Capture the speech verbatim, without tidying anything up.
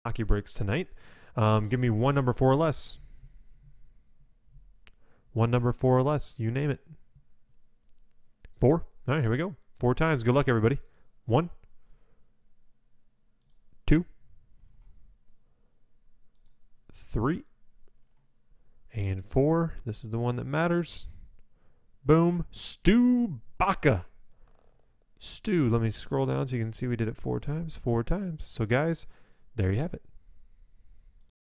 hockey breaks tonight. Um, give me one number four or less. One number four or less. You name it. Four. All right, here we go. Four times. Good luck, everybody. One. Two. Three. And four. This is the one that matters. Boom. Stu Baca. Stu. Let me scroll down so you can see we did it four times. Four times. So, guys, there you have it.